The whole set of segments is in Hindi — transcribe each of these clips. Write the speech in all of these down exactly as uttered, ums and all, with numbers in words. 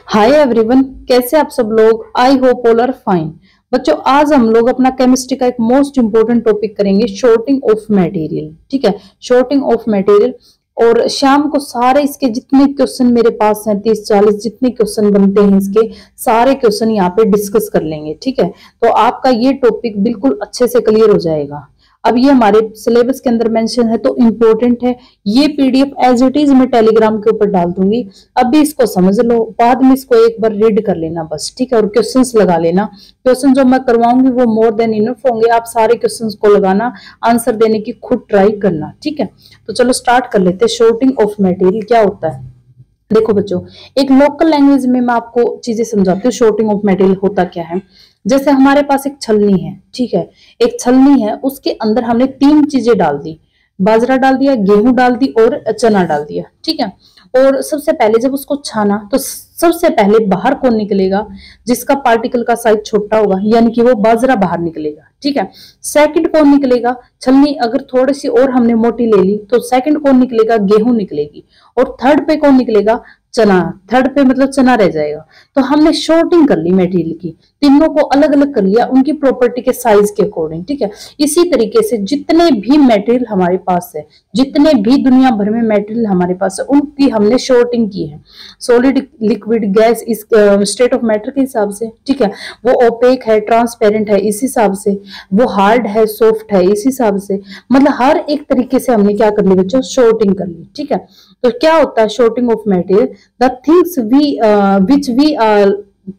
हाय एवरीवन, कैसे आप सब लोग। I hope all are fine. बच्चों, आज हम लोग अपना केमिस्ट्री का एक मोस्ट इंपोर्टेंट टॉपिक करेंगे, शॉर्टिंग ऑफ मटेरियल। ठीक है, शॉर्टिंग ऑफ मटेरियल। और शाम को सारे इसके जितने क्वेश्चन मेरे पास हैं, तीस चालीस जितने क्वेश्चन बनते हैं इसके सारे क्वेश्चन यहाँ पे डिस्कस कर लेंगे। ठीक है, तो आपका ये टॉपिक बिल्कुल अच्छे से क्लियर हो जाएगा। अब ये हमारे सिलेबस के अंदर मेंशन है तो इम्पोर्टेंट है। ये पीडीएफ एज इट इज मैं टेलीग्राम के ऊपर डाल दूंगी। अभी इसको समझ लो, बाद में इसको एक बार रीड कर लेना बस। ठीक है, और क्वेश्चंस लगा लेना। क्वेश्चन जो मैं करवाऊंगी वो मोर देन इनफ होंगे। आप सारे क्वेश्चंस को लगाना, आंसर देने की खुद ट्राई करना। ठीक है, तो चलो स्टार्ट कर लेते हैं। शॉर्टिंग ऑफ मटेरियल क्या होता है? देखो बच्चों, एक लोकल लैंग्वेज में मैं आपको चीजें समझाती हूँ। शॉर्टिंग ऑफ मटेरियल होता क्या है? जैसे हमारे पास एक छलनी है। ठीक है, एक छलनी है, उसके अंदर हमने तीन चीजें डाल दी। बाजरा डाल दिया, गेहूं डाल दी और चना डाल दिया। ठीक है, और सबसे पहले जब उसको छाना तो सबसे पहले बाहर कौन निकलेगा? जिसका पार्टिकल का साइज छोटा होगा, यानी कि वो बाजरा बाहर निकलेगा। ठीक है, सेकंड कौन निकलेगा? छलनी अगर थोड़ी सी और हमने मोटी ले ली तो सेकंड कौन निकलेगा? गेहूं निकलेगी। और थर्ड पे कौन निकलेगा? चना। थर्ड पे मतलब चना रह जाएगा। तो हमने शॉर्टिंग कर ली मटेरियल की, तीनों को अलग अलग कर लिया उनकी प्रॉपर्टी के साइज के अकॉर्डिंग। ठीक है, इसी तरीके से जितने भी मटेरियल हमारे पास है, जितने भी दुनिया भर में मटेरियल हमारे पास है, उनकी हमने शॉर्टिंग की है। सॉलिड, लिक्विड, गैस, इस स्टेट ऑफ मैटर के हिसाब से। ठीक है, वो ओपेक है, ट्रांसपेरेंट है इस हिसाब से, वो हार्ड है, सॉफ्ट है इस हिसाब से। मतलब हर एक तरीके से हमने क्या कर ली बच्चों? शॉर्टिंग कर ली। ठीक है, तो क्या होता है sorting of material? The things we which we are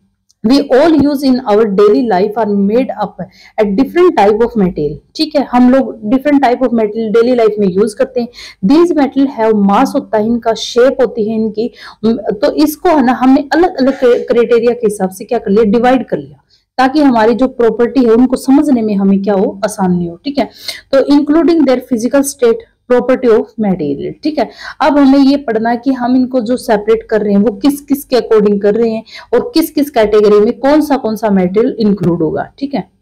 we all use in our daily life are made up at different type of material. ठीक है, हम लोग different type of material daily life में यूज करते हैं। these material have mass होता है, इनका शेप होती है इनकी। तो इसको है ना हमने अलग अलग क्राइटेरिया के हिसाब से क्या कर लिया? डिवाइड कर लिया, ताकि हमारी जो प्रॉपर्टी है उनको समझने में हमें क्या हो? आसानी हो। ठीक है, तो including their physical state, property of material. ठीक है, अब हमें ये पढ़ना है कि हम इनको जो सेपरेट कर रहे हैं वो किस किस के अकॉर्डिंग कर रहे हैं और किस किस कैटेगरी में कौन सा कौन सा मटेरियल इंक्लूड होगा। ठीक है,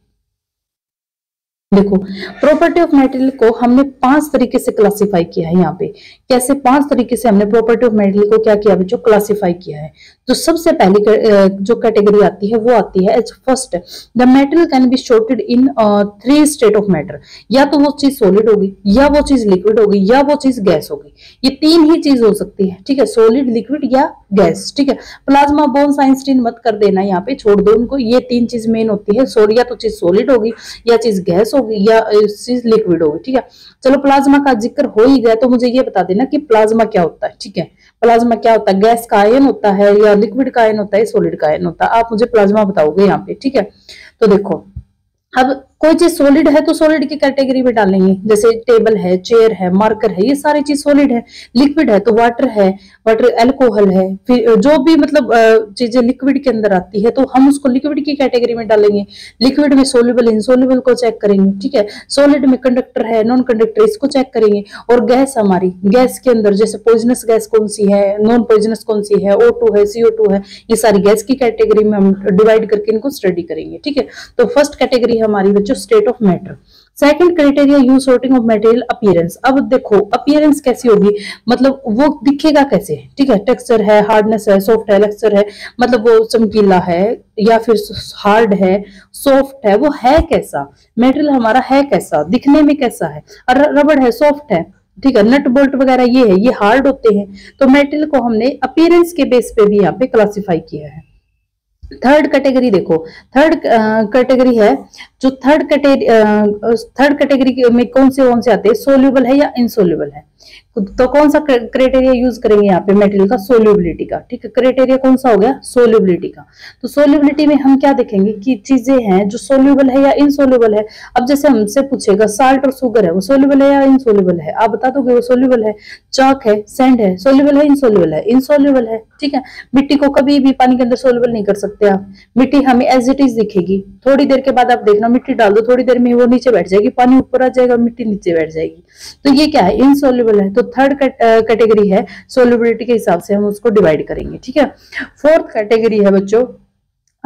देखो, प्रॉपर्टी ऑफ मटेरियल को हमने पांच तरीके से क्लासिफाई किया है। यहाँ पे कैसे पांच तरीके से हमने प्रॉपर्टी ऑफ मटेरियल को क्या किया है? जो क्लासिफाई किया है। तो सबसे पहली जो कैटेगरी आती है वो आती है as first, the material can be sorted in three state of matter. या तो वो चीज सॉलिड होगी, या वो चीज लिक्विड होगी, या वो चीज गैस होगी। ये तीन ही चीज हो सकती है। ठीक है, सॉलिड, लिक्विड या गैस। ठीक है, प्लाज्मा, बोन्स, आइंस्टीन मत कर देना, यहाँ पे छोड़ दो उनको। ये तीन चीज मेन होती है। या तो चीज सॉलिड होगी, या चीज गैस होगी, या चीज लिक्विड होगी। ठीक है, चलो प्लाज्मा का जिक्र हो ही गया तो मुझे ये बता देना कि प्लाज्मा क्या होता है। ठीक है, प्लाज्मा क्या होता है? गैस का आयन होता है, या लिक्विड का आयन होता है, सॉलिड का आयन होता है? आप मुझे प्लाज्मा बताओगे यहाँ पे। ठीक है, तो देखो, अब कोई चीज सॉलिड है तो सॉलिड की कैटेगरी में डालेंगे, जैसे टेबल है, चेयर है, मार्कर है, ये सारी चीज सॉलिड है। लिक्विड है तो वाटर है, वाटर अल्कोहल है, फिर जो भी मतलब चीजें लिक्विड के अंदर आती है तो हम उसको लिक्विड की कैटेगरी में डालेंगे। लिक्विड में सोल्यूबल, इनसोल्यूबल को चेक करेंगे। ठीक है, सॉलिड में कंडक्टर है, नॉन कंडक्टर, इसको चेक करेंगे। और गैस, हमारी गैस के अंदर जैसे पॉइजनस गैस कौन सी है, नॉन पॉइजनस कौन सी है, ओ टू है, सी ओ टू है, ये सारी गैस की कैटेगरी में हम डिवाइड करके इनको स्टडी करेंगे। ठीक है, तो फर्स्ट कैटेगरी हमारी बच्चों state of matter. Second criteria use sorting of material, appearance. अब देखो अपीयरेंस कैसी होगी, मतलब वो दिखेगा कैसे? ठीक है, टेक्सचर है, हार्डनेस है, सॉफ्ट है, लेक्चर है, मतलब वो चमकीला है या फिर हार्ड है, सॉफ्ट है, वो है कैसा? मटेरियल हमारा है कैसा, दिखने में कैसा है? और रबड़ है, सॉफ्ट है। ठीक है, नट बोल्ट वगैरह ये है, ये हार्ड होते हैं। तो मटेरियल को हमने अपीयरेंस के बेस पे भी यहाँ पे क्लासिफाई किया है। थर्ड कैटेगरी देखो, थर्ड कैटेगरी है जो थर्ड कैटेगरी थर्ड कैटेगरी में कौन से कौन से आते हैं? सोल्यूबल है या इनसोल्यूबल है? तो कौन सा क्राइटेरिया यूज करेंगे यहाँ पे? मटेरियल का सोल्यूबिलिटी का। ठीक है, क्राइटेरिया कौन सा हो गया? सोल्यूबिलिटी का। तो सोल्यूबिलिटी में हम क्या देखेंगे कि चीजें हैं जो सोल्यूबल है या इनसोल्यूबल है। अब जैसे हमसे पूछेगा साल्ट और शुगर है, वो सोल्यूबल है या इनसोल्यूबल है? आप बता दोगे वो सोल्यूबल है। चाक है, सैंड है, सोल्यूबल है, इनसोल्यूबल है? इनसोल्यूबल है। ठीक है, मिट्टी को कभी भी पानी के अंदर सोल्यूबल नहीं कर सकते आप। मिट्टी हमें एज इट इज दिखेगी, थोड़ी देर के बाद आप देखना मिट्टी डाल दो, थोड़ी देर में वो नीचे बैठ जाएगी, पानी ऊपर आ जाएगा, मिट्टी नीचे बैठ जाएगी। तो ये क्या है? इनसोल्यूबल है। तो थर्ड कैटेगरी है, सोल्यूबिलिटी के हिसाब से हम उसको डिवाइड करेंगे। ठीक है, फोर्थ कैटेगरी है बच्चों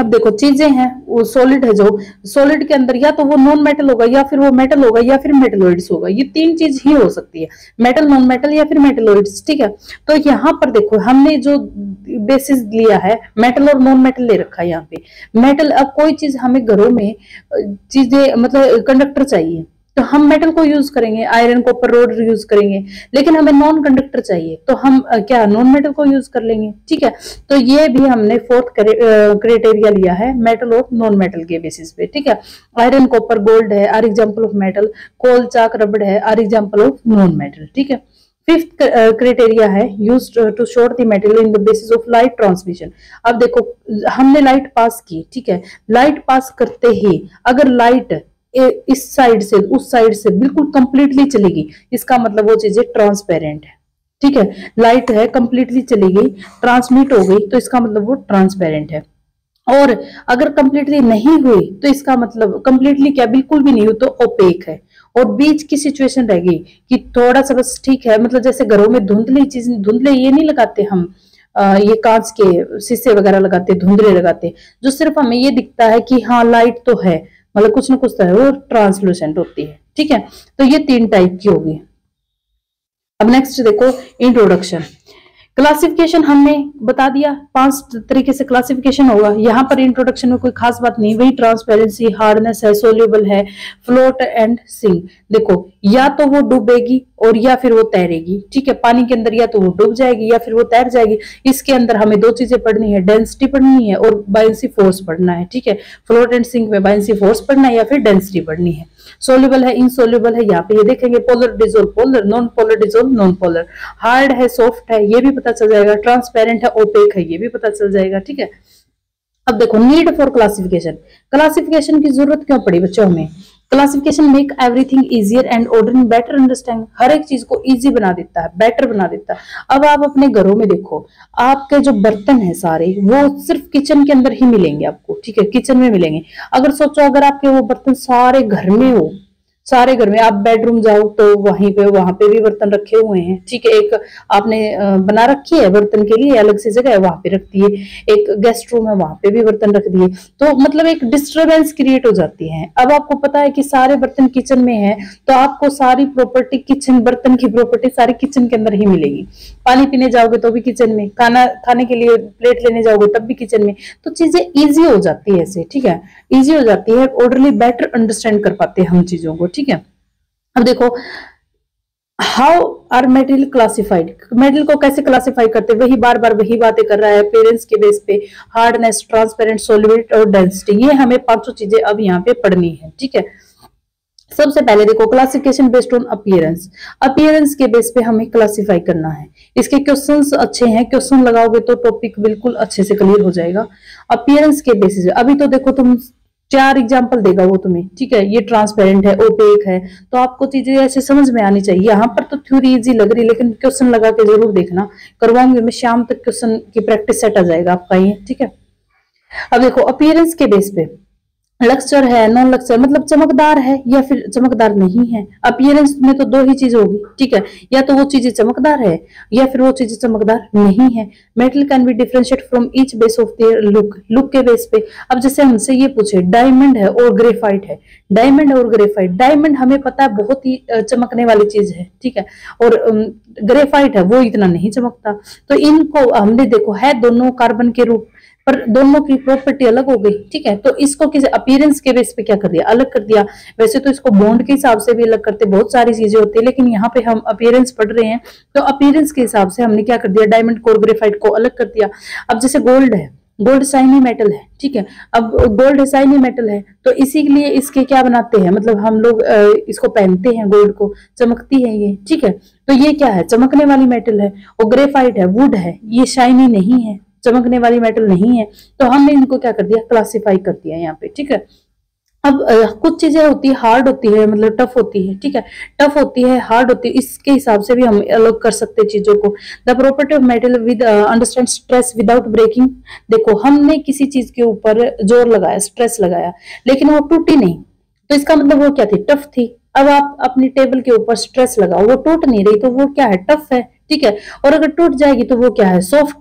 अब देखो चीजें हैं, वो सॉलिड है, जो सॉलिड के अंदर या तो वो नॉन मेटल होगा या फिर वो मेटल होगा या फिर मेटलॉइड्स होगा, ये तीन चीज ही हो सकती है, मेटल, नॉन मेटल या फिर मेटलॉइड्स। ठीक है, तो यहाँ पर देखो हमने जो बेसिस लिया है मेटल और नॉन मेटल ले रखा है यहाँ पे। मेटल, अब कोई चीज हमें घरों में चीजें मतलब कंडक्टर चाहिए तो हम मेटल को यूज करेंगे, आयरन, कॉपर रोड यूज करेंगे, लेकिन हमें नॉन कंडक्टर चाहिए तो हम क्या नॉन मेटल को यूज कर लेंगे। ठीक है, तो ये भी हमने फोर्थ क्राइटेरिया लिया है मेटल और नॉन मेटल के बेसिस पे। ठीक है, आयरन, कॉपर, गोल्ड है are example of metal, coal, chalk, रबड़ है are example of non metal. ठीक है, फिफ्थ क्राइटेरिया है used to sort the material in the basis of light transmission. अब देखो हमने लाइट पास की, ठीक है, लाइट पास करते ही अगर लाइट इस साइड से उस साइड से बिल्कुल कंप्लीटली चलेगी, इसका मतलब वो चीजें ट्रांसपेरेंट है। ठीक है, लाइट है कंप्लीटली चली गई, ट्रांसमिट हो गई, तो इसका मतलब वो ट्रांसपेरेंट है। और अगर कंप्लीटली नहीं हुई तो इसका मतलब कंप्लीटली क्या बिल्कुल भी नहीं हुई तो ओपेक है। और बीच की सिचुएशन रह गई कि थोड़ा सा बस ठीक है, मतलब जैसे घरों में धुंधली चीज, धुंधले ये नहीं लगाते हम, आ, ये कांच के शीशे वगैरह लगाते, धुंधले लगाते, जो सिर्फ हमें ये दिखता है कि हाँ लाइट तो है, मतलब कुछ ना कुछ तो है, वो ट्रांसलूसेंट होती है। ठीक है, तो ये तीन टाइप की होगी। अब नेक्स्ट देखो इंट्रोडक्शन। क्लासिफिकेशन हमने बता दिया, पांच तरीके से क्लासिफिकेशन होगा। यहाँ पर इंट्रोडक्शन में कोई खास बात नहीं, वही ट्रांसपेरेंसी, हार्डनेस है, सोल्यूबल है, फ्लोट एंड सिंक। देखो या तो वो डूबेगी और या फिर वो तैरेगी। ठीक है, पानी के अंदर या तो वो डूब जाएगी या फिर वो तैर जाएगी। इसके अंदर हमें दो चीजें पढ़नी है, डेंसिटी पढ़नी है और बायंसी फोर्स पढ़ना है। ठीक है, फ्लोट एंड सिंक में बायंसी फोर्स पढ़ना है या फिर डेंसिटी पढ़नी है। सोल्यूबल है, इनसोल्यूबल है, यहाँ पे ये देखेंगे, polar, dissolve, polar, non polar, dissolve, non polar, hard है, सॉफ्ट है, ये भी पता चल जाएगा, ट्रांसपेरेंट है, ओपेक है, ये भी पता चल जाएगा। ठीक है, अब देखो नीड फॉर क्लासिफिकेशन। क्लासिफिकेशन की जरूरत क्यों पड़ी बच्चों हमें? Classification make everything easier and order better understand. हर एक चीज को इजी बना देता है, बेटर बना देता है। अब आप अपने घरों में देखो, आपके जो बर्तन है सारे वो सिर्फ किचन के अंदर ही मिलेंगे आपको। ठीक है, किचन में मिलेंगे। अगर सोचो अगर आपके वो बर्तन सारे घर में हो, सारे घर में, आप बेडरूम जाओ तो वहीं पे वहां पे भी बर्तन रखे हुए हैं। ठीक है, एक आपने बना रखी है बर्तन के लिए, अलग से जगह है वहां पे रख दिए, एक गेस्ट रूम है वहां पे भी बर्तन रख दिए, तो मतलब एक डिस्टरबेंस क्रिएट हो जाती है। अब आपको पता है कि सारे बर्तन किचन में है तो आपको सारी प्रॉपर्टी किचन, बर्तन की प्रॉपर्टी सारी किचन के अंदर ही मिलेगी। पानी पीने जाओगे तो भी किचन में, खाना खाने के लिए प्लेट लेने जाओगे तब भी किचन में, तो चीजें इजी हो जाती है ऐसे। ठीक है, इजी हो जाती है, ऑर्डरली बेटर अंडरस्टैंड कर पाते हैं हम चीजों को। ठीक है, अब देखो how are material classified. Material को कैसे क्लासिफाई करते हैं, वही बार बार वही बातें कर रहा है, अपीयरेंस के बेस पे, हार्डनेस, ट्रांसपेरेंट, सॉल्युबिलिटी और डेंसिटी, ये हमें पांचों चीजें अब यहाँ पे पढ़नी है। ठीक है, सबसे पहले देखो classification based on appearance. Appearance के बेस पे हमें क्लासिफाई करना है। इसके क्वेश्चंस अच्छे हैं, क्वेश्चन लगाओगे तो टॉपिक बिल्कुल अच्छे से क्लियर हो जाएगा। अपीयरेंस के बेसिस, अभी तो देखो तुम चार एग्जाम्पल देगा वो तुम्हें। ठीक है, ये ट्रांसपेरेंट है, ओपेक है, तो आपको चीजें ऐसे समझ में आनी चाहिए। यहाँ पर तो थ्योरी इजी लग रही है, लेकिन क्वेश्चन लगा के जरूर देखना, करवाऊंगी मैं शाम तक, क्वेश्चन की प्रैक्टिस सेट आ जाएगा आपका ये। ठीक है, अब देखो अपीयरेंस के बेस पे, लक्चर है, नॉन लक्चर, मतलब चमकदार है या फिर चमकदार नहीं है। अपीयरेंस में तो दो ही चीज होगी। ठीक है, या तो वो चीजें चमकदार है या फिर वो चीजें चमकदार नहीं है। Metal can be differentiate from each base of their look. Look के बेस पे, अब जैसे हमसे ये पूछे डायमंड है और ग्रेफाइट है, डायमंड और ग्रेफाइट, डायमंड हमें पता है बहुत ही चमकने वाली चीज है। ठीक है, और ग्रेफाइट है वो इतना नहीं चमकता। तो इनको हमने देखो है दोनों कार्बन के रूप, पर दोनों की प्रॉपर्टी अलग हो गई। ठीक है, तो इसको किसी अपीयरेंस के बेस पे क्या कर दिया, अलग कर दिया। वैसे तो इसको बॉन्ड के हिसाब से भी अलग करते, बहुत सारी चीजें होती है, लेकिन यहाँ पे हम अपीयरेंस पढ़ रहे हैं तो अपीयरेंस के हिसाब से हमने क्या कर दिया, डायमंड को और ग्रेफाइट को अलग कर दिया। अब जैसे गोल्ड है, गोल्ड शाइनी मेटल है। ठीक है, अब गोल्ड शाइनी मेटल है तो इसी के लिए इसके क्या बनाते हैं, मतलब हम लोग इसको पहनते हैं, गोल्ड को, चमकती है ये। ठीक है, तो ये क्या है, चमकने वाली मेटल है। और ग्रेफाइट है, वुड है, ये शाइनी नहीं है, चमकने वाली मेटल नहीं है। तो हमने इनको क्या कर दिया, क्लासिफाई कर दिया यहाँ पे। ठीक है, अब आ, कुछ चीजें होती है हार्ड होती है, मतलब टफ होती है। ठीक है, टफ होती है, हार्ड होती है, इसके हिसाब से भी हम अलग कर सकते हैं चीजों को। The property of metal with understand stress without breaking. देखो हमने किसी चीज के ऊपर जोर लगाया, स्ट्रेस लगाया, लेकिन वो टूटी नहीं, तो इसका मतलब वो क्या थी, टफ थी। अब आप अपनी टेबल के ऊपर स्ट्रेस लगाओ, वो टूट नहीं रही, तो वो क्या है, टफ है। ठीक है, और अगर टूट जाएगी तो वो क्या है, सॉफ्ट है।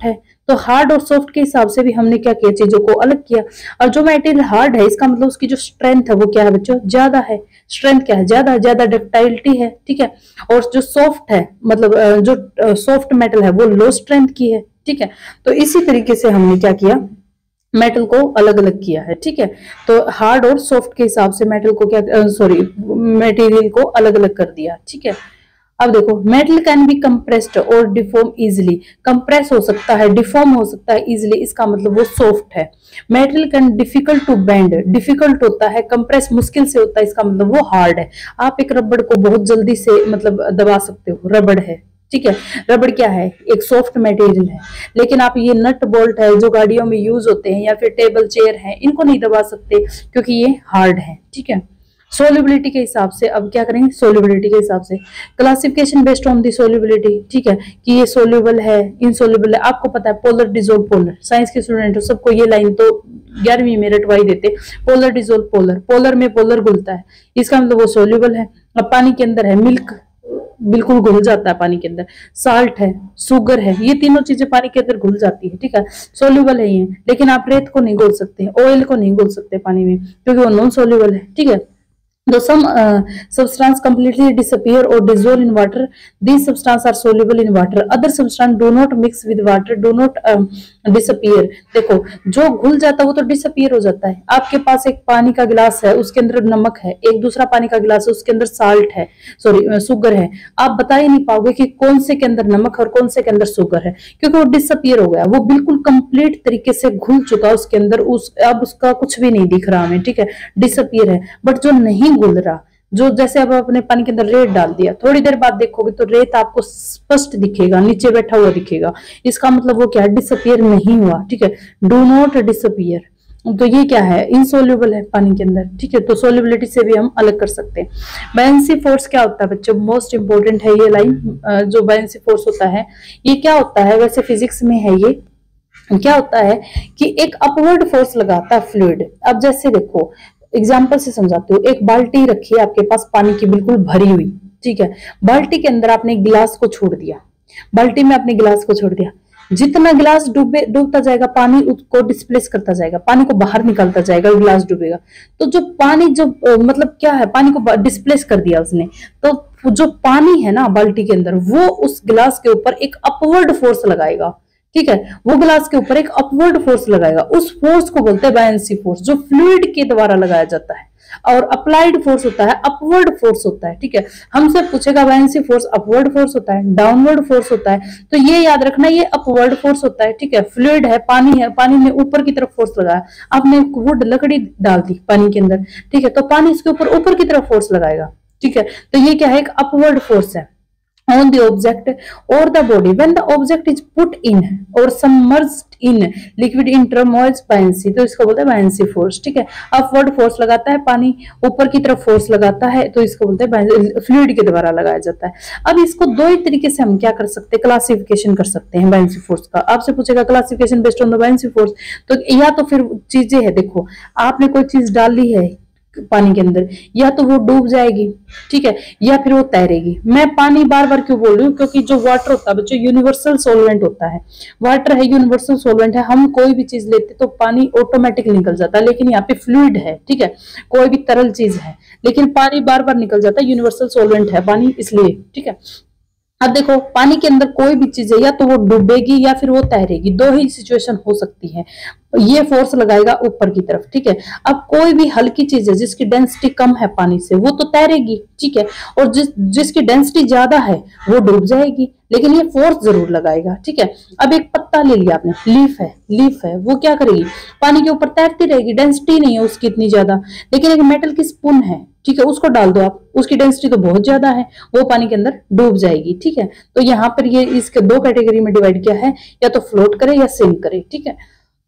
तो हार्ड और सॉफ्ट के हिसाब से भी हमने क्या किया, चीजों को अलग किया। और जो मटेरियल हार्ड है इसका मतलब उसकी जो स्ट्रेंथ है वो क्या है बच्चों, ज्यादा है। स्ट्रेंथ क्या है, ज्यादा ज्यादा डक्टाइलिटी है, ठीक है। और जो सॉफ्ट है मतलब जो सॉफ्ट मेटल है वो लो स्ट्रेंथ की है, ठीक है। तो इसी तरीके से हमने क्या किया, मेटल को अलग अलग किया है, ठीक है। तो हार्ड और सॉफ्ट के हिसाब से मेटल को क्या, सॉरी मटेरियल को अलग अलग कर दिया, ठीक है। अब देखो, मेटल कैन बी कंप्रेस्ड और डिफॉर्म इजिली। कंप्रेस हो सकता है, डिफॉर्म हो सकता है इजिली, इसका मतलब वो सॉफ्ट है। Metal can difficult to bend, difficult होता है, कंप्रेस मुश्किल से होता है, इसका मतलब वो हार्ड है। आप एक रबड़ को बहुत जल्दी से मतलब दबा सकते हो, रबड़ है, ठीक है। रबड़ क्या है, एक सॉफ्ट मटेरियल है। लेकिन आप ये नट बोल्ट है जो गाड़ियों में यूज होते हैं या फिर टेबल चेयर है, इनको नहीं दबा सकते क्योंकि ये हार्ड है, ठीक है। सोल्युबिलिटी के हिसाब से अब क्या करेंगे, सोल्युबिलिटी के हिसाब से classification based on the solubility, ठीक है, कि ये सोल्यूबल है, इनसोल्यूबल है। आपको पता है पोलर डिजोल्व पोलर, साइंस के स्टूडेंट हो सबको ये लाइन तो ग्यारहवीं में रटवाई देते। पोलर डिजोल्व पोलर, पोलर में पोलर घुलता है, इसका मतलब वो सोल्यूबल है। अब पानी के अंदर है, मिल्क बिल्कुल घुल जाता है पानी के अंदर, साल्ट है, शुगर है, ये तीनों चीजें पानी के अंदर घुल जाती है, ठीक है, सोल्यूबल है ये। लेकिन आप रेत को नहीं घोल सकते, ऑयल को नहीं घोल सकते पानी में क्योंकि वो नॉन सोल्यूबल है, ठीक है। Though some uh, substance completely disappear or dissolve in water, these substances are soluble in water. Other substance do not mix with water, do not um, disappear. देखो, जो घुल जाता है वो तो डिसअपियर हो जाता है। आपके पास एक पानी का गिलास है, उसके अंदर नमक है, एक दूसरा पानी का गिलास है, उसके अंदर साल्ट है, सॉरी शुगर है। आप बता ही नहीं पाओगे कि कौन से के अंदर नमक और कौन से के अंदर शुगर है, क्योंकि वो डिसअपियर हो गया, वो बिल्कुल कंप्लीट तरीके से घुल चुका उसके अंदर, उस अब उसका कुछ भी नहीं दिख रहा हमें, ठीक है, डिसअपियर है। बट जो नहीं घुल रहा, जो जैसे अब आपने पानी के अंदर रेत डाल दिया, थोड़ी देर बाद देखोगे तो रेत आपको स्पष्ट दिखेगा, नीचे बैठा हुआ दिखेगा, इसका मतलब वो क्या है, डिसअपियर नहीं हुआ, ठीक है, डू नॉट डिसअपियर। तो ये क्या है, इनसोल्यूबल है पानी के अंदर, ठीक है। तो सोल्युबिलिटी से भी हम अलग कर सकते हैं। बायनेंसी फोर्स क्या होता है बच्चों, मोस्ट इंपोर्टेंट है ये लाइन, जो बायनेंसी फोर्स होता है ये क्या होता है, वैसे फिजिक्स में है ये, क्या होता है कि एक अपवर्ड फोर्स लगाता है फ्लूइड। अब जैसे देखो एग्जाम्पल से समझाती हूँ, एक बाल्टी रखी है आपके पास पानी की बिल्कुल भरी हुई, ठीक है। बाल्टी के अंदर आपने गिलास को छोड़ दिया, बाल्टी में आपने गिलास को छोड़ दिया, जितना गिलास डूबे डूबता जाएगा पानी उसको डिस्प्लेस करता जाएगा, पानी को बाहर निकालता जाएगा, गिलास डूबेगा। तो जो पानी जो मतलब क्या है, पानी को डिस्प्लेस कर दिया उसने, तो जो पानी है ना बाल्टी के अंदर वो उस गिलास के ऊपर एक अपवर्ड फोर्स लगाएगा, ठीक है, वो ग्लास के ऊपर एक अपवर्ड फोर्स लगाएगा। उस फोर्स को बोलते हैं बायनेंसी फोर्स, जो फ्लूइड के द्वारा लगाया जाता है। और अप्लाइड फोर्स होता है, अपवर्ड फोर्स होता है, ठीक है। हमसे पूछेगा बायनेंसी फोर्स अपवर्ड फोर्स होता है, डाउनवर्ड फोर्स होता है, तो ये याद रखना ये अपवर्ड फोर्स होता है, ठीक है। फ्लूइड है, पानी है, पानी ने ऊपर की तरफ फोर्स लगाया, आपने वुड लकड़ी डाल दी पानी के अंदर, ठीक है, तो पानी इसके ऊपर ऊपर की तरफ फोर्स लगाएगा, ठीक है। तो ये क्या है, एक अपवर्ड फोर्स है on the object or the body when the object is put in or submerged in liquid in turmoil buoyancy, तो इसको बोलते हैं buoyancy force, ठीक है। अपवर्ड फोर्स लगाता है पानी, ऊपर की तरफ फोर्स लगाता है, तो इसको बोलते हैं फ्लूइड के द्वारा लगाया जाता है। अब इसको दो ही तरीके से हम क्या कर सकते हैं, क्लासिफिकेशन कर सकते हैं buoyancy फोर्स का। आपसे पूछेगा classification based on the buoyancy force, तो या तो फिर चीजें है, देखो आपने कोई चीज डाली है पानी के अंदर, या तो वो डूब जाएगी, ठीक है, या फिर वो तैरेगी। मैं पानी बार बार क्यों बोल रही हूँ, क्योंकि जो वाटर होता है बच्चों यूनिवर्सल सोलवेंट होता है, वाटर है यूनिवर्सल सोलवेंट है। हम कोई भी चीज लेते तो पानी ऑटोमेटिक निकल जाता है, लेकिन यहाँ पे फ्लूइड है, ठीक है, कोई भी तरल चीज है, लेकिन पानी बार बार निकल जाता है, यूनिवर्सल सोलवेंट है पानी इसलिए, ठीक है। अब देखो पानी के अंदर कोई भी चीज है, या तो वो डूबेगी या फिर वो तैरेगी, दो ही सिचुएशन हो सकती है। ये फोर्स लगाएगा ऊपर की तरफ, ठीक है। अब कोई भी हल्की चीज है जिसकी डेंसिटी कम है पानी से, वो तो तैरेगी, ठीक है, और जिस जिसकी डेंसिटी ज्यादा है वो डूब जाएगी, लेकिन ये फोर्स जरूर लगाएगा, ठीक है। अब एक पत्ता ले लिया आपने, लीफ है, लीफ है, वो क्या करेगी, पानी के ऊपर तैरती रहेगी, डेंसिटी नहीं है उसकी इतनी ज्यादा। लेकिन एक मेटल की स्पून है, ठीक है, उसको डाल दो आप, उसकी डेंसिटी तो बहुत ज्यादा है, वो पानी के अंदर डूब जाएगी, ठीक है। तो यहाँ पर ये इसके दो कैटेगरी में डिवाइड किया है, या तो फ्लोट करे या सिंक करे, ठीक है।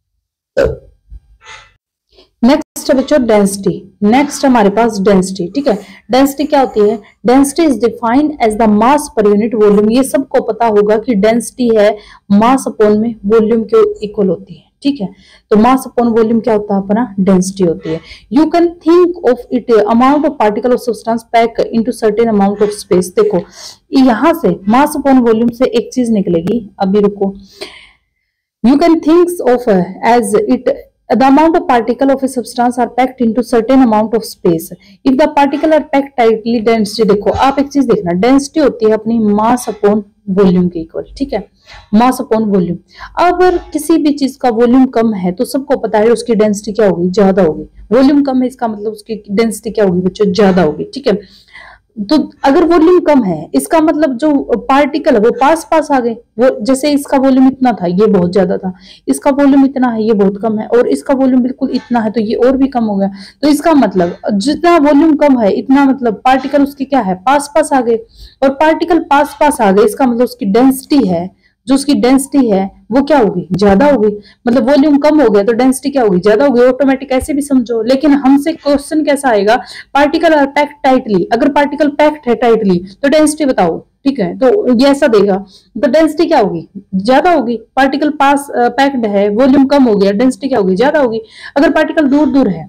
नेक्स्ट है बच्चों डेंसिटी, नेक्स्ट हमारे पास डेंसिटी, ठीक है। डेंसिटी क्या होती है, density is defined as the mass per unit volume. ये सबको पता होगा कि डेंसिटी है मास अपॉन में वॉल्यूम के इक्वल होती है, ठीक है। तो मास अपॉन वॉल्यूम क्या होता है अपना, डेंसिटी होती है। You can think of it amount of particle of substance pack into certain amount of space. देखो यहां से मास अपॉन वॉल्यूम से एक चीज निकलेगी, अभी रुको, You can think of uh, as it the amount of particle of a substance are packed into certain amount of space. If the particle are packed tightly, density देखो आप एक चीज देखना, डेंसिटी होती है अपनी मास अपॉन वॉल्यूम के इक्वल, ठीक है, मास अपॉन वॉल्यूम। अगर किसी भी चीज का वॉल्यूम कम है तो सबको पता है उसकी डेंसिटी क्या होगी, ज्यादा होगी। वॉल्यूम कम है इसका मतलब उसकी डेंसिटी क्या होगी बच्चों, ज्यादा होगी, ठीक है। तो अगर वॉल्यूम कम है इसका मतलब जो पार्टिकल है वो पास पास आ गए, वो जैसे इसका वॉल्यूम इतना था ये बहुत ज्यादा था, इसका वॉल्यूम इतना है ये बहुत कम है, और इसका वॉल्यूम बिल्कुल इतना है तो ये और भी कम हो गया। तो इसका मतलब जितना वॉल्यूम कम है इतना मतलब पार्टिकल उसके क्या है, पास पास आ गए, और पार्टिकल पास पास आ गए इसका मतलब उसकी डेंसिटी है, जो उसकी डेंसिटी है वो क्या होगी, ज्यादा होगी। मतलब वॉल्यूम कम हो गया तो डेंसिटी क्या होगी, ज्यादा होगी, ऑटोमेटिक ऐसे भी समझो। लेकिन हमसे क्वेश्चन कैसा आएगा, पार्टिकल आर पैक्ड टाइटली, अगर पार्टिकल पैक्ड है टाइटली तो डेंसिटी बताओ, ठीक है, तो ये ऐसा देगा तो डेंसिटी क्या होगी, ज्यादा होगी। पार्टिकल पास पैक्ड है, वॉल्यूम कम हो गया, डेंसिटी क्या होगी, ज्यादा होगी। अगर पार्टिकल दूर दूर है,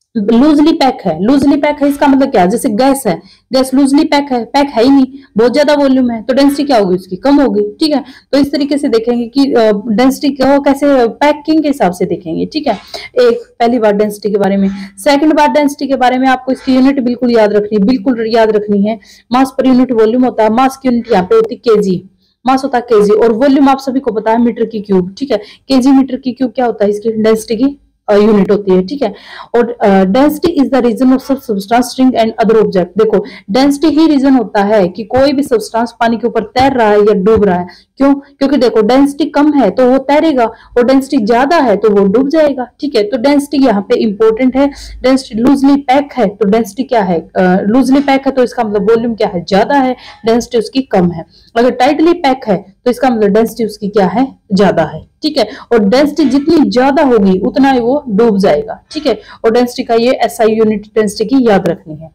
लूजली पैक है, लूजली पैक है इसका मतलब क्या, जैसे गैस है, गैस लूजली पैक है, पैक है ही नहीं, बहुत ज्यादा वॉल्यूम है तो डेंसिटी क्या होगी उसकी, कम होगी, ठीक है। तो इस तरीके से देखेंगे कि डेंसिटी को कैसे पैकिंग के हिसाब से देखेंगे, ठीक है। एक पहली बात डेंसिटी के बारे में। सेकंड बात डेंसिटी के बारे में आपको इसकी यूनिट बिल्कुल याद रखनी, बिल्कुल याद रखनी है। मास पर यूनिट वॉल्यूम होता है, मास की यूनिट यहाँ पे होती है केजी, मास होता है केजी, और वॉल्यूम आप सभी को पता है मीटर की क्यूब, ठीक है। केजी मीटर की क्यूब क्या होता है, इसकी डेंसिटी की यूनिट होती है, ठीक है। और density is the reason of सब substance, string and other object. देखो डेंसिटी ही रीजन होता है कि कोई भी सब्सटेंस पानी के ऊपर तैर रहा है या डूब रहा है। क्यों, क्योंकि देखो डेंसिटी कम है तो वो तैरेगा, और डेंसिटी ज्यादा है तो वो डूब जाएगा, ठीक है। तो डेंसिटी यहाँ पे इंपॉर्टेंट है। डेंसिटी लूजली पैक है तो डेंसिटी क्या है, लूजली पैक है तो इसका मतलब वॉल्यूम क्या है, ज्यादा है, डेंसिटी उसकी कम है। अगर टाइटली पैक है तो इसका मतलब डेंसिटी उसकी क्या है, ज्यादा है, ठीक है। और डेंसिटी जितनी ज्यादा होगी उतना ही वो डूब जाएगा, ठीक है। और डेंसिटी का ये एसआई यूनिट डेंसिटी की याद रखनी है।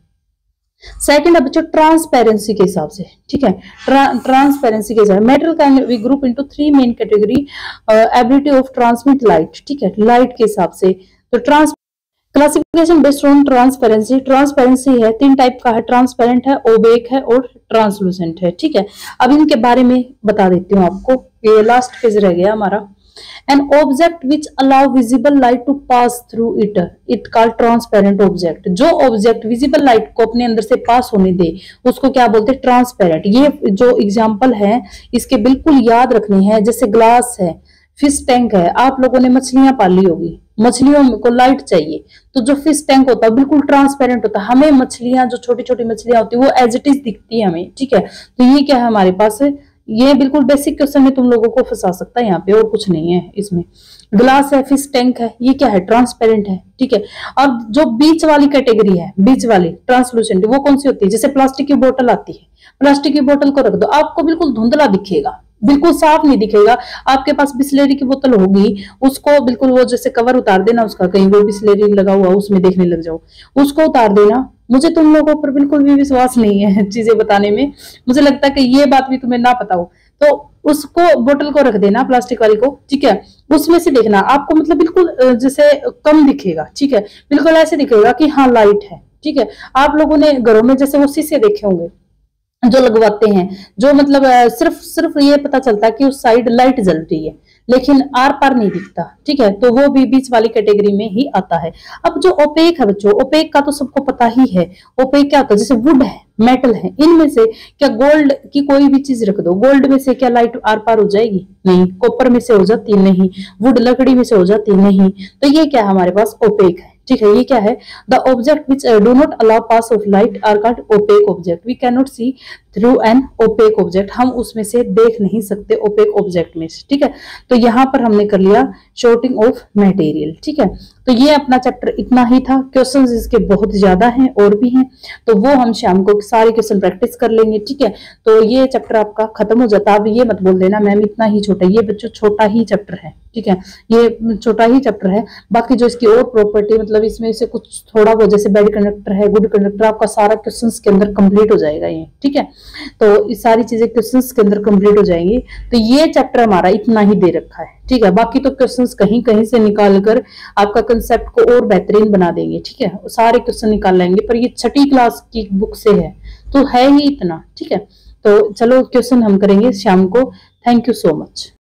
सेकंड अब बच्चों ट्रांसपेरेंसी के हिसाब से, ठीक है, ट्रांसपेरेंसी के हिसाब से material can we group into three main category, ability of transmit light, ठीक है, लाइट के हिसाब से। तो trans classification based on transparency, transparency है तीन टाइप का है, ट्रांसपेरेंट है, ओबेक है और ट्रांसलूसेंट है, ठीक है। अब इनके बारे में बता देती हूँ आपको, ये लास्ट पेज रह गया हमारा। An object which allow visible light to pass through it, it called transparent object। जो ऑब्जेक्ट विजिबल लाइट को अपने अंदर से पास होने दे उसको क्या बोलते हैं, ट्रांसपेरेंट। ये जो एग्जांपल है इसके बिल्कुल याद रखनी है। जैसे ग्लास है, फिश टैंक है, आप लोगों ने मछलियां पाली होगी, मछलियों को लाइट चाहिए तो जो फिश टैंक होता है बिल्कुल ट्रांसपेरेंट होता है, हमें मछलियां जो छोटी छोटी मछलियां होती है वो एज इट इज दिखती है हमें, ठीक है। तो ये क्या है हमारे पास, ये बिल्कुल बेसिक क्वेश्चन में तुम लोगों को फंसा सकता है यहाँ पे, और कुछ नहीं है इसमें। ग्लास है, फिश टैंक है, ये क्या है, ट्रांसपेरेंट है, ठीक है। और जो बीच वाली कैटेगरी है, बीच वाली ट्रांसलूसेंट, वो कौन सी होती है, जैसे प्लास्टिक की बोतल आती है, प्लास्टिक की बोतल को रख दो आपको बिल्कुल धुंधला दिखेगा, बिल्कुल साफ नहीं दिखेगा। आपके पास बिस्लेरी की बोतल होगी, उसको बिल्कुल वो जैसे कवर उतार देना उसका, कहीं वो बिस्लेरी लगा हुआ उसमें देखने लग जाओ, उसको उतार देना। मुझे तुम लोगों पर बिल्कुल भी विश्वास नहीं है चीजें बताने में, मुझे लगता है कि ये बात भी तुम्हें ना पता हो, तो उसको बोतल को रख देना प्लास्टिक वाली को, ठीक है। उसमें से देखना आपको मतलब बिल्कुल जैसे कम दिखेगा, ठीक है, बिल्कुल ऐसे दिखेगा कि हाँ लाइट है, ठीक है। आप लोगों ने घरों में जैसे वो शीशे देखे होंगे जो लगवाते हैं, जो मतलब सिर्फ सिर्फ ये पता चलता है कि उस साइड लाइट जल रही है लेकिन आर पार नहीं दिखता, ठीक है। तो वो भी बीच वाली कैटेगरी में ही आता है। अब जो ओपेक है बच्चों, ओपेक का तो सबको पता ही है। ओपेक क्या होता है, जैसे वुड है, मेटल है, इनमें से क्या गोल्ड की कोई भी चीज रख दो, गोल्ड में से क्या लाइट आर पार हो जाएगी, नहीं। कॉपर में से हो जाती नहीं, वुड लकड़ी में से हो जाती नहीं। तो ये क्या है हमारे पास, ओपेक है, ठीक है। ये क्या है, the object which do not allow pass of light are called opaque object. We can not see through an opaque object, हम उसमें से देख नहीं सकते ओपेक ऑब्जेक्ट में से, ठीक है। तो यहाँ पर हमने कर लिया शॉर्टिंग ऑफ मटेरियल, ठीक है। तो ये अपना चैप्टर इतना ही था। क्वेश्चंस इसके बहुत ज्यादा हैं और भी हैं, तो वो हम शाम को सारे क्वेश्चन प्रैक्टिस कर लेंगे, ठीक है। तो ये चैप्टर आपका खत्म हो जाता है। अब ये मत बोल देना मैम इतना ही छोटा, ये बच्चों छोटा ही चैप्टर है, ठीक है, ये छोटा ही चैप्टर है। बाकी जो इसकी और प्रॉपर्टी मतलब इसमें से कुछ थोड़ा बहुत जैसे बैड कंडक्टर है, गुड कंडक्टर, आपका सारा क्वेश्चंस के अंदर कंप्लीट हो जाएगा ये, ठीक है। तो ये सारी चीजें क्वेश्चंस के अंदर कंप्लीट हो जाएंगी। तो ये चैप्टर हमारा इतना ही दे रखा है, ठीक है। बाकी तो क्वेश्चंस कहीं कहीं से निकाल कर आपका कंसेप्ट को और बेहतरीन बना देंगे, ठीक है, सारे क्वेश्चन निकाल लेंगे। पर ये छठी क्लास की बुक से है तो है ही इतना, ठीक है। तो चलो क्वेश्चन हम करेंगे शाम को। Thank you so much.